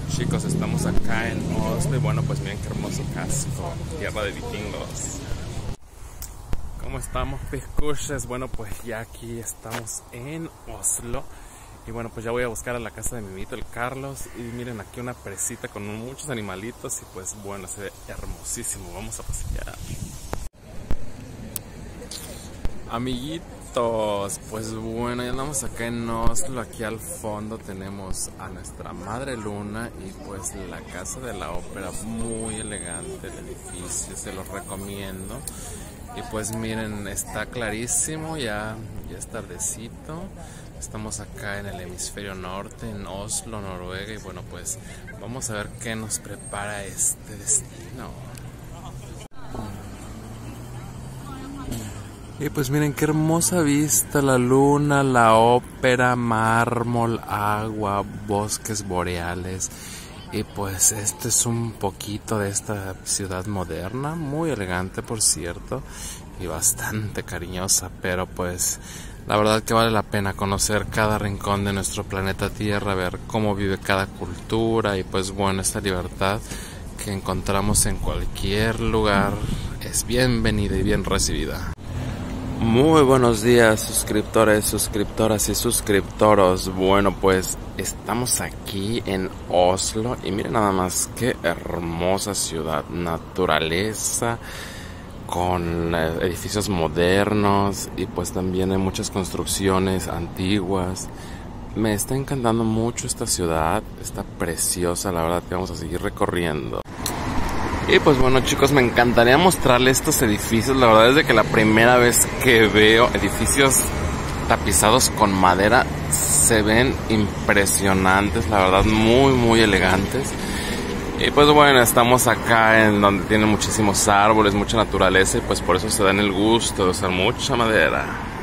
Chicos, estamos acá en Oslo y bueno, pues miren qué hermoso casco, tierra de vikingos. ¿Cómo estamos, piscuches? Bueno, pues ya aquí estamos en Oslo. Y bueno, pues ya voy a buscar a la casa de mi amiguito, el Carlos. Y miren aquí una presita con muchos animalitos. Y pues bueno, se ve hermosísimo. Vamos a pasear. Amiguitos, pues bueno, ya andamos acá en Oslo. Aquí al fondo tenemos a nuestra madre luna y pues la casa de la ópera. Muy elegante el edificio, se los recomiendo. Y pues miren, está clarísimo, ya es tardecito. Estamos acá en el hemisferio norte, en Oslo, Noruega. Y bueno, pues vamos a ver qué nos prepara este destino. Y pues miren qué hermosa vista, la luna, la ópera, mármol, agua, bosques boreales. Y pues este es un poquito de esta ciudad moderna, muy elegante por cierto, y bastante cariñosa, pero pues la verdad que vale la pena conocer cada rincón de nuestro planeta Tierra, ver cómo vive cada cultura y pues bueno, esta libertad que encontramos en cualquier lugar es bienvenida y bien recibida. Muy buenos días, suscriptores, suscriptoras y suscriptoros. Bueno, pues estamos aquí en Oslo y miren nada más qué hermosa ciudad, naturaleza con edificios modernos y pues también hay muchas construcciones antiguas. Me está encantando mucho esta ciudad, está preciosa, la verdad que vamos a seguir recorriendo. Y pues bueno, chicos, me encantaría mostrarles estos edificios. La verdad es de que la primera vez que veo edificios tapizados con madera se ven impresionantes, la verdad muy elegantes. Y pues bueno, estamos acá en donde tiene muchísimos árboles, mucha naturaleza y pues por eso se dan el gusto de usar mucha madera.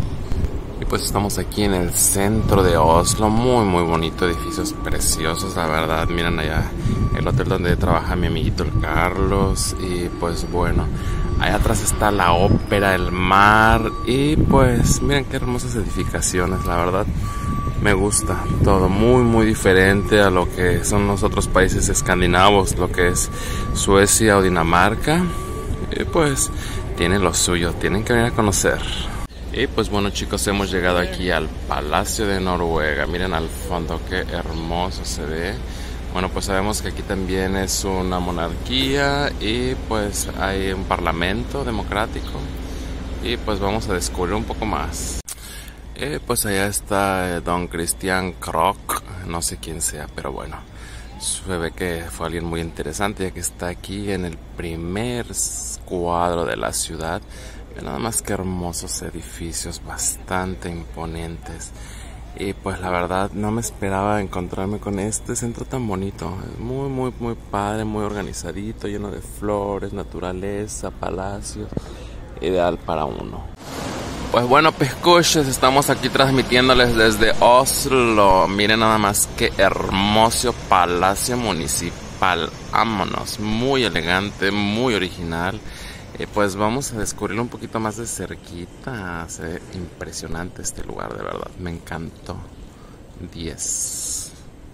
Y pues estamos aquí en el centro de Oslo, muy bonito, edificios preciosos, la verdad. Miren allá el hotel donde trabaja mi amiguito el Carlos. Y pues bueno, allá atrás está la ópera, el mar. Y pues miren qué hermosas edificaciones, la verdad. Me gusta todo, muy diferente a lo que son los otros países escandinavos, lo que es Suecia o Dinamarca. Y pues tiene lo suyo, tienen que venir a conocer. Y pues bueno, chicos, hemos llegado aquí al Palacio de Noruega. Miren al fondo qué hermoso se ve. Bueno, pues sabemos que aquí también es una monarquía y pues hay un parlamento democrático. Y pues vamos a descubrir un poco más. Pues allá está Don Christian Krohg, no sé quién sea, pero bueno, se ve que fue alguien muy interesante ya que está aquí en el primer cuadro de la ciudad. Nada más que hermosos edificios, bastante imponentes. Y pues la verdad no me esperaba encontrarme con este centro tan bonito. Es muy padre, muy organizadito, lleno de flores, naturaleza, palacios. Ideal para uno. Pues bueno, pescuches, estamos aquí transmitiéndoles desde Oslo. Miren nada más qué hermoso palacio municipal. Vámonos, muy elegante, muy original. Pues vamos a descubrir un poquito más de cerquita. Se ve impresionante este lugar, de verdad. Me encantó. 10.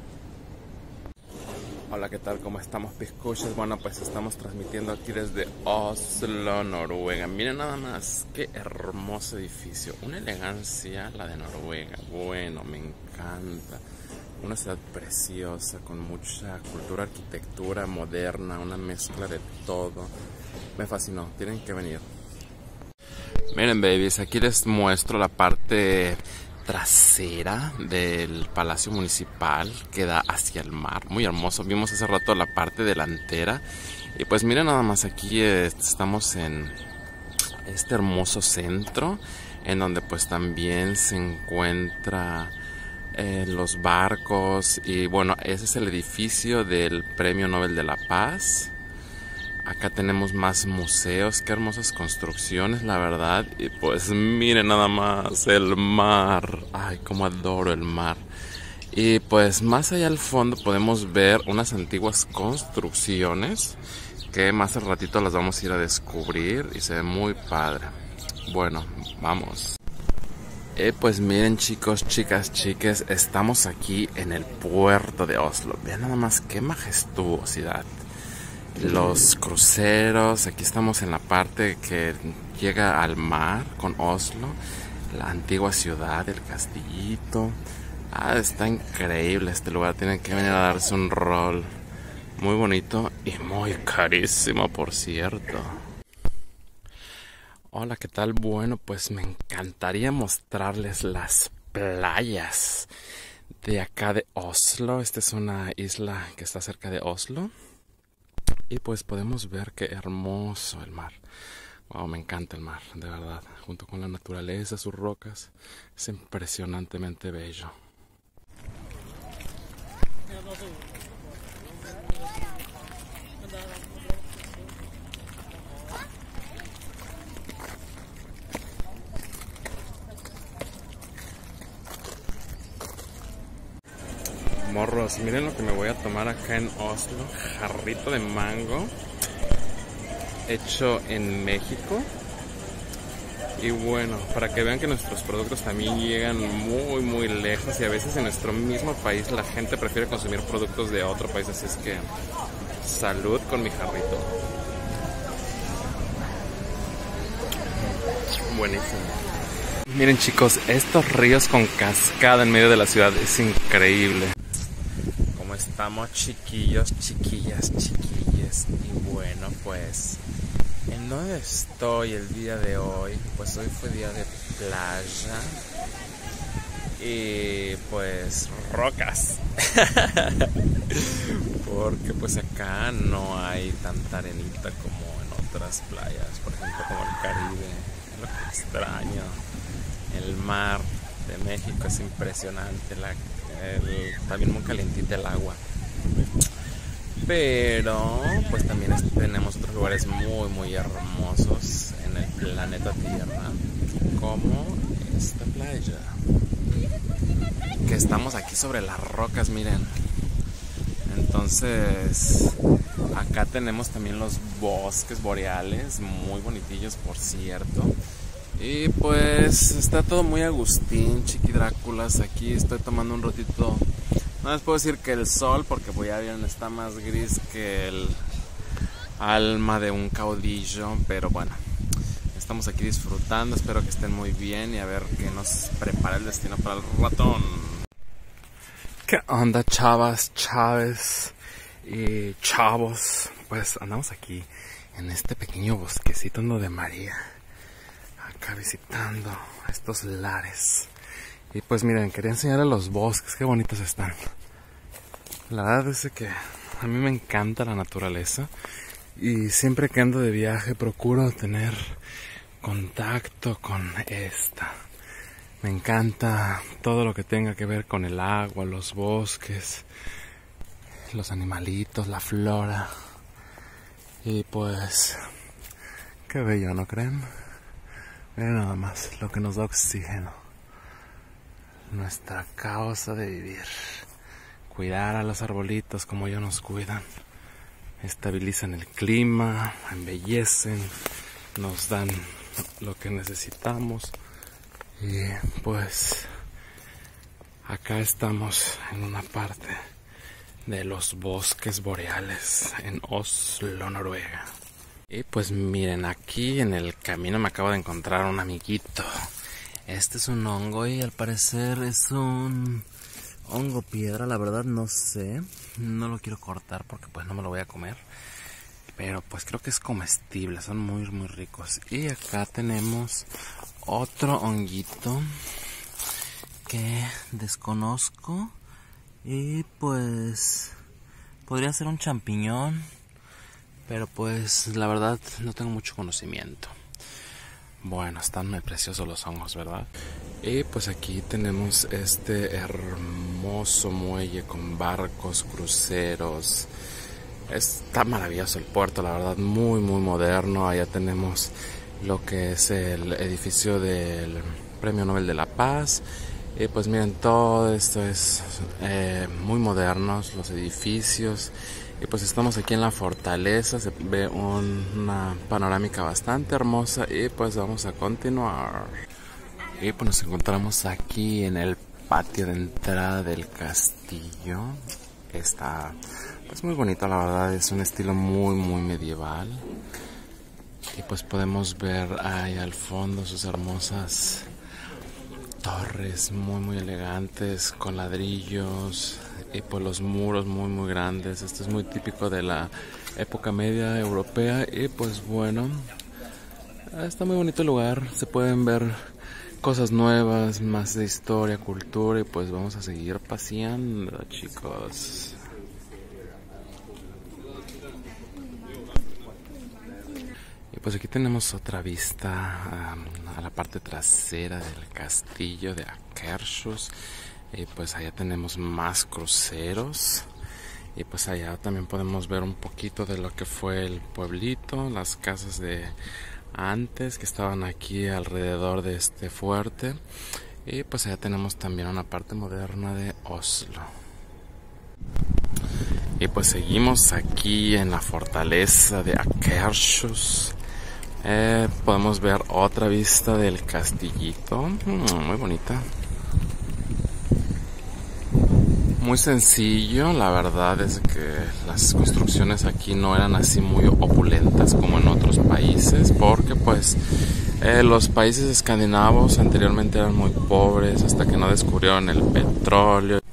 Hola, ¿qué tal? ¿Cómo estamos, piscuches? Bueno, pues estamos transmitiendo aquí desde Oslo, Noruega. Miren nada más, qué hermoso edificio. Una elegancia, la de Noruega. Bueno, me encanta. Una ciudad preciosa, con mucha cultura, arquitectura moderna, una mezcla de todo. Me fascinó, tienen que venir. Miren, babies, aquí les muestro la parte trasera del Palacio Municipal que da hacia el mar, muy hermoso. Vimos hace rato la parte delantera y pues miren nada más, aquí estamos en este hermoso centro en donde pues también se encuentra los barcos y bueno, ese es el edificio del Premio Nobel de la Paz. Acá tenemos más museos, qué hermosas construcciones, la verdad. Y pues miren nada más el mar. Ay, cómo adoro el mar. Y pues más allá al fondo podemos ver unas antiguas construcciones que más al ratito las vamos a ir a descubrir y se ve muy padre. Bueno, vamos. Pues miren chicos, chicas, chiques, estamos aquí en el puerto de Oslo. Vean nada más qué majestuosidad. Los cruceros, aquí estamos en la parte que llega al mar con Oslo, la antigua ciudad, el castillito. Está increíble este lugar, tienen que venir a darse un rol. Muy bonito y muy carísimo, por cierto. Hola, ¿qué tal? Bueno, pues me encantaría mostrarles las playas de acá de Oslo. Esta es una isla que está cerca de Oslo. Y pues podemos ver qué hermoso el mar. Wow, me encanta el mar, de verdad. Junto con la naturaleza, sus rocas, es impresionantemente bello. Morros, miren lo que me voy a tomar acá en Oslo. Jarrito de mango hecho en México. Y bueno, para que vean que nuestros productos también llegan muy lejos. Y a veces en nuestro mismo país la gente prefiere consumir productos de otro país. Así es que salud con mi jarrito. Buenísimo. Miren chicos, estos ríos con cascada en medio de la ciudad es increíble. Estamos chiquillos, chiquillas, chiquilles. Y bueno, pues en donde estoy el día de hoy, pues hoy fue día de playa y pues rocas. Porque pues acá no hay tanta arenita como en otras playas, por ejemplo como el Caribe. Es lo que extraño. El mar de México es impresionante, también muy calientita el agua. Pero pues también tenemos otros lugares muy hermosos en el planeta Tierra, como esta playa, que estamos aquí sobre las rocas, miren. Entonces acá tenemos también los bosques boreales, muy bonitillos por cierto. Y pues está todo muy Agustín, Chiqui Dráculas. Aquí estoy tomando un ratito. No les puedo decir que el sol, porque pues ya vieron, está más gris que el alma de un caudillo. Pero bueno, estamos aquí disfrutando. Espero que estén muy bien y a ver qué nos prepara el destino para el ratón. ¿Qué onda, chavas, chaves y chavos? Pues andamos aquí en este pequeño bosquecito de María, acá visitando estos lares. Y pues miren, quería enseñarles los bosques, qué bonitos están. La verdad es que a mí me encanta la naturaleza y siempre que ando de viaje procuro tener contacto con esta. Me encanta todo lo que tenga que ver con el agua, los bosques, los animalitos, la flora. Y pues, qué bello, ¿no creen? Miren nada más lo que nos da oxígeno. Nuestra causa de vivir. Cuidar a los arbolitos como ellos nos cuidan. Estabilizan el clima, embellecen, nos dan lo que necesitamos. Y pues acá estamos en una parte de los bosques boreales en Oslo, Noruega. Y pues miren, aquí en el camino me acabo de encontrar un amiguito. Este es un hongo y al parecer es un hongo piedra, la verdad no sé. No lo quiero cortar porque pues no me lo voy a comer. Pero pues creo que es comestible, son muy ricos. Y acá tenemos otro honguito que desconozco. Y pues podría ser un champiñón, pero pues la verdad no tengo mucho conocimiento. Bueno, están muy preciosos los hongos, ¿verdad? Y pues aquí tenemos este hermoso muelle con barcos, cruceros. Está maravilloso el puerto, la verdad, muy moderno. Allá tenemos lo que es el edificio del Premio Nobel de la Paz. Y pues miren, todo esto es muy modernos, los edificios. Y pues estamos aquí en la fortaleza, se ve una panorámica bastante hermosa y pues vamos a continuar. Y pues nos encontramos aquí en el patio de entrada del castillo. Está pues muy bonito, la verdad, es un estilo muy medieval. Y pues podemos ver ahí al fondo sus hermosas torres muy elegantes con ladrillos y pues los muros muy grandes. Esto es muy típico de la época media europea y pues bueno, está muy bonito el lugar. Se pueden ver cosas nuevas, más de historia, cultura y pues vamos a seguir paseando, chicos. Y pues aquí tenemos otra vista a la parte trasera del castillo de Akershus. Y pues allá tenemos más cruceros. Y pues allá también podemos ver un poquito de lo que fue el pueblito, las casas de antes que estaban aquí alrededor de este fuerte. Y pues allá tenemos también una parte moderna de Oslo. Y pues seguimos aquí en la fortaleza de Akershus. Podemos ver otra vista del castillito, muy bonita, muy sencillo. La verdad es que las construcciones aquí no eran así muy opulentas como en otros países, porque pues los países escandinavos anteriormente eran muy pobres hasta que no descubrieron el petróleo.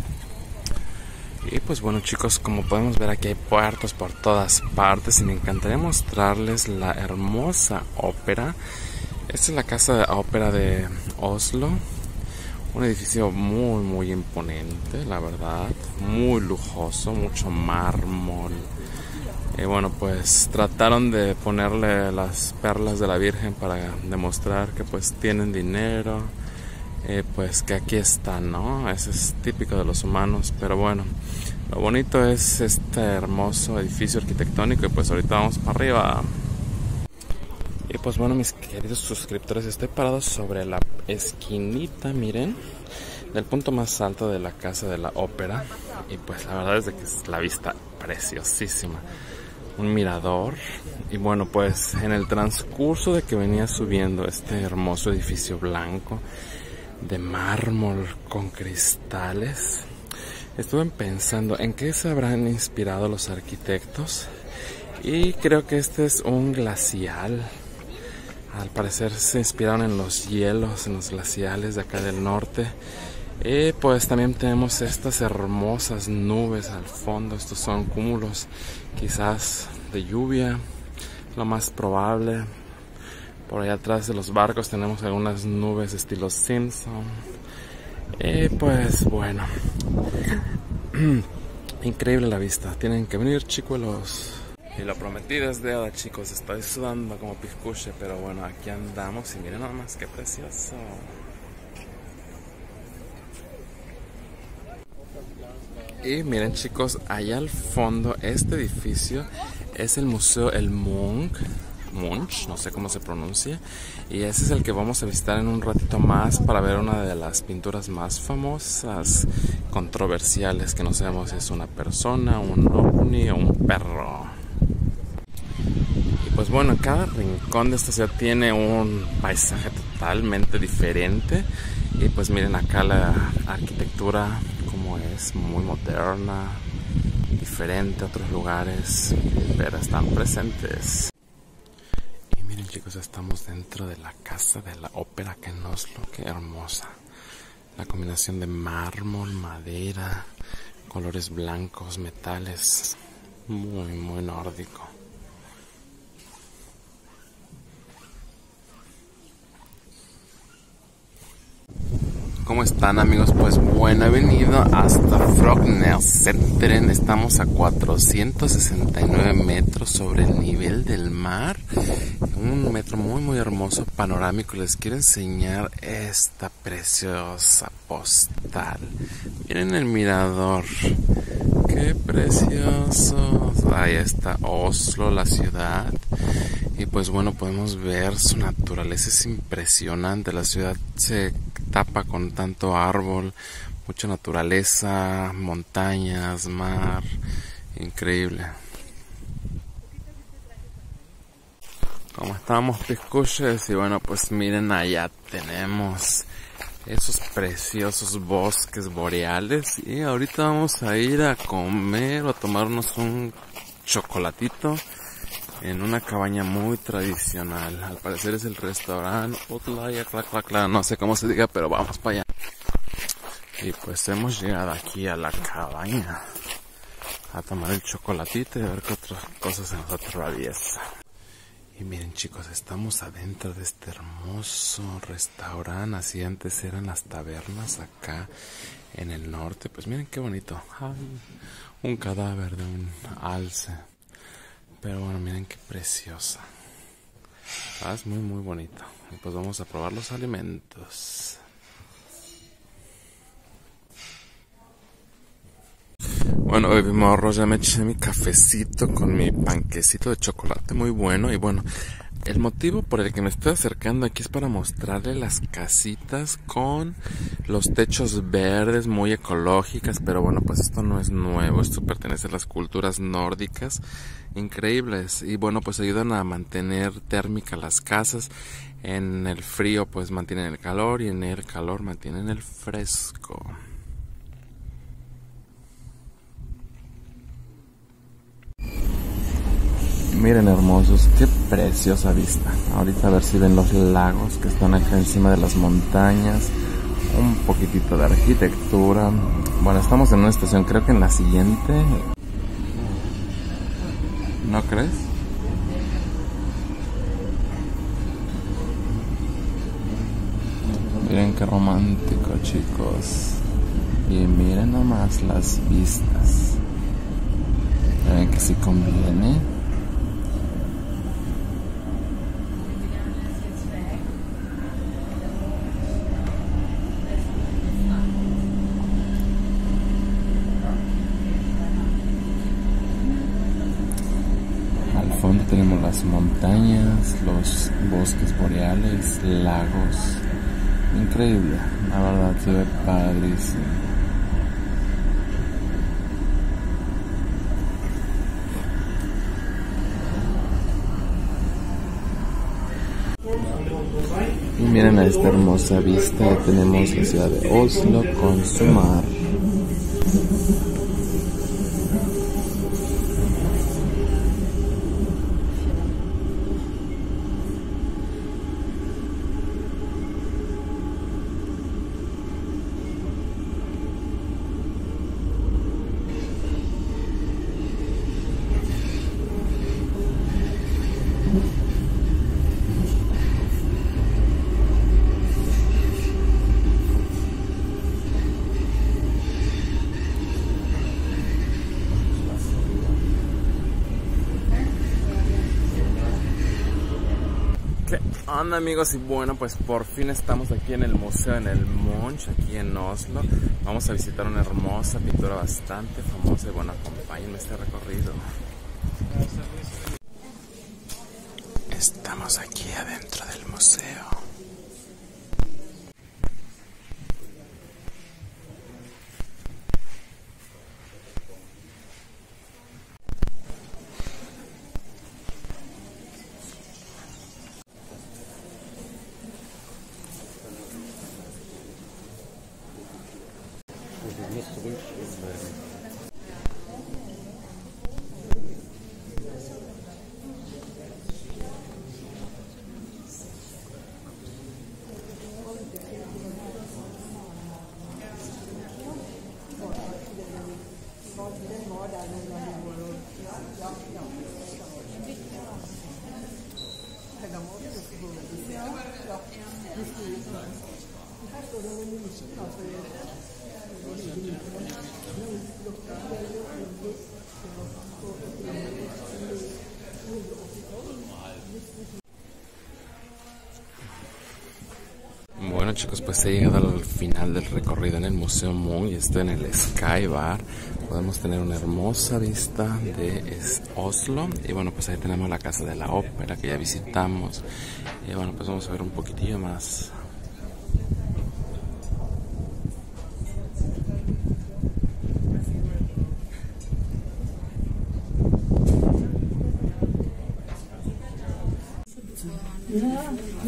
Y pues bueno, chicos, como podemos ver, aquí hay puertos por todas partes y me encantaría mostrarles la hermosa ópera. Esta es la casa de ópera de Oslo, un edificio muy imponente, la verdad, muy lujoso, mucho mármol. Y bueno, pues trataron de ponerle las perlas de la Virgen para demostrar que pues tienen dinero. Pues que aquí están, ¿no? Eso es típico de los humanos, pero bueno, lo bonito es este hermoso edificio arquitectónico y pues ahorita vamos para arriba. Y pues bueno, mis queridos suscriptores, estoy parado sobre la esquinita, miren, del punto más alto de la casa de la ópera y pues la verdad es de que es la vista preciosísima, un mirador. Y bueno, pues en el transcurso de que venía subiendo este hermoso edificio blanco de mármol con cristales, estuve pensando en qué se habrán inspirado los arquitectos y creo que este es un glacial. Al parecer se inspiraron en los hielos, en los glaciales de acá del norte. Y pues también tenemos estas hermosas nubes al fondo. Estos son cúmulos quizás de lluvia, lo más probable. Por allá atrás de los barcos tenemos algunas nubes estilo Simpson. Y pues bueno, increíble la vista. Tienen que venir, chicuelos. Y lo prometido es deuda, chicos. Estoy sudando como piscuche, pero bueno, aquí andamos y miren nada más qué precioso. Y miren, chicos, allá al fondo, este edificio es el Museo El Munch, no sé cómo se pronuncia, y ese es el que vamos a visitar en un ratito más para ver una de las pinturas más famosas, controversiales, que no sabemos si es una persona, un ovni o un perro. Y pues bueno, cada rincón de esta ciudad tiene un paisaje totalmente diferente. Y pues miren acá la arquitectura como es, muy moderna, diferente a otros lugares, pero están presentes. Y miren, chicos, estamos dentro de la casa de la ópera que en Oslo, qué hermosa. La combinación de mármol, madera, colores blancos, metales, muy nórdico. ¿Cómo están, amigos? Pues bueno, he venido hasta Frognerseteren. Estamos a 469 metros sobre el nivel del mar. Un metro muy hermoso, panorámico. Les quiero enseñar esta preciosa postal. Miren el mirador. ¡Qué precioso! Ahí está Oslo, la ciudad. Y pues bueno, podemos ver su naturaleza, es impresionante. La ciudad se tapa con tanto árbol, mucha naturaleza, montañas, mar, increíble. como estábamos piscuches. Y bueno, pues miren, allá tenemos esos preciosos bosques boreales. Y ahorita vamos a ir a comer o a tomarnos un chocolatito en una cabaña muy tradicional. Al parecer es el restaurante Utlaya Claclacla, no sé cómo se diga, pero vamos para allá. Y pues hemos llegado aquí a la cabaña a tomar el chocolatito y a ver qué otras cosas se nos atraviesa. Y miren, chicos, estamos adentro de este hermoso restaurante. Así antes eran las tabernas acá en el norte. Pues miren qué bonito. Ay, un cadáver de un alce. Pero bueno, miren qué preciosa. Es muy muy bonito. Y pues vamos a probar los alimentos. Bueno, hoy morros, ya me eché mi cafecito con mi panquecito de chocolate muy bueno. Y bueno, el motivo por el que me estoy acercando aquí es para mostrarles las casitas con los techos verdes, muy ecológicas. Pero bueno, pues esto no es nuevo, esto pertenece a las culturas nórdicas, increíbles. Y bueno, pues ayudan a mantener térmicas las casas. En el frío pues mantienen el calor y en el calor mantienen el fresco. Miren, hermosos, qué preciosa vista. Ahorita a ver si ven los lagos que están acá encima de las montañas. Un poquitito de arquitectura. Bueno, estamos en una estación, creo que en la siguiente. ¿No crees? Miren qué romántico, chicos. Y miren nomás las vistas. Miren que sí conviene. Al fondo tenemos las montañas, los bosques boreales, lagos. Increíble, la verdad se ve padrísimo. Y miren a esta hermosa vista, ya tenemos la ciudad de Oslo con su mar. ¿Qué onda, amigos? Y bueno, pues por fin estamos aquí en el museo, en el Munch, aquí en Oslo. Vamos a visitar una hermosa pintura bastante famosa y bueno, acompáñenme a este recorrido. Estamos aquí adentro del museo. Bueno, chicos, pues he llegado al final del recorrido en el Museo Munch y estoy en el Sky Bar. Podemos tener una hermosa vista de Oslo. Y bueno, pues ahí tenemos la Casa de la Ópera que ya visitamos. Y bueno, pues vamos a ver un poquitillo más. Ja,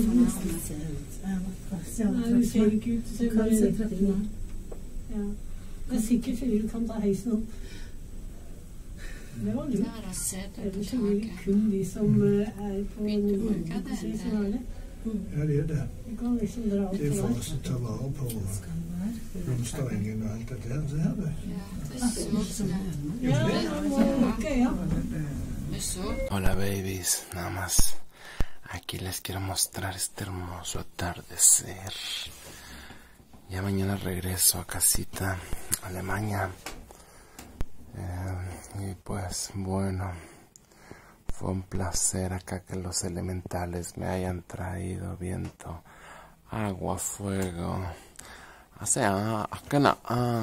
det ser ikke ut til å være trappene. Ja. Det er sikkert fordi du kan ta heisen opp. Det var lurt. Ellers så blir det kun de som er på Nord-Norge som har det. Ja, det er det. Du kan liksom dra opp Det er på for der. å ta vare på blomsterengen og alt det der. Så her, det. Ja, det var ok, ja. Hola babies, nada más aquí les quiero mostrar este hermoso atardecer. Ya mañana regreso a casita, a Alemania. Y pues bueno, fue un placer acá que los elementales me hayan traído viento, agua, fuego. O sea, acá no.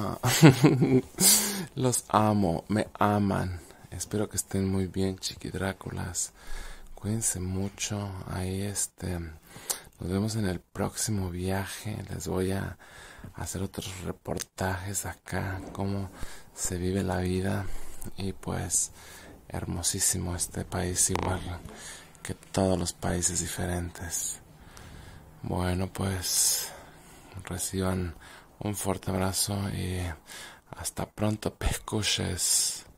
Los amo, me aman. Espero que estén muy bien, chiquidráculas. Cuídense mucho. Ahí nos vemos en el próximo viaje. Les voy a hacer otros reportajes acá, cómo se vive la vida. Y pues, hermosísimo este país, igual que todos los países diferentes. Bueno, pues, reciban un fuerte abrazo y hasta pronto, pescuches.